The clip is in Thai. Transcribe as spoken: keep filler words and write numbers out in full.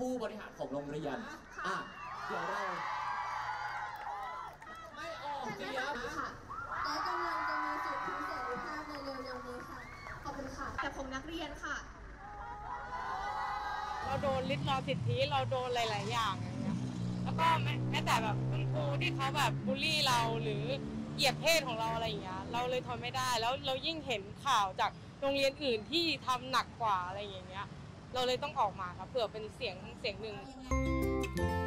ผู้บริหารของโรงเรียนอ่ะเดี๋ยวเราไม่ออกเสียงค่ะและกำลังจะมีสิทธิเสรีภาพในเร็วๆนี้ค่ะขอบคุณค่ะแต่ของนักเรียนค่ะเราโดนลิดรอนสิทธิเราโดนหลายๆอย่างอย่างเงี้ยแล้วก็แม้แต่แบบคุณครูที่เขาแบบบูลลี่เราหรือเหยียดเพศของเราอะไรอย่างเงี้ยเราเลยทนไม่ได้แล้วเรายิ่งเห็นข่าวจากโรงเรียนอื่นที่ทำหนักกว่าอะไรอย่างเงี้ยเราเลยต้องออกมาครับเผื่อเป็นเสียงเสียงหนึ่ง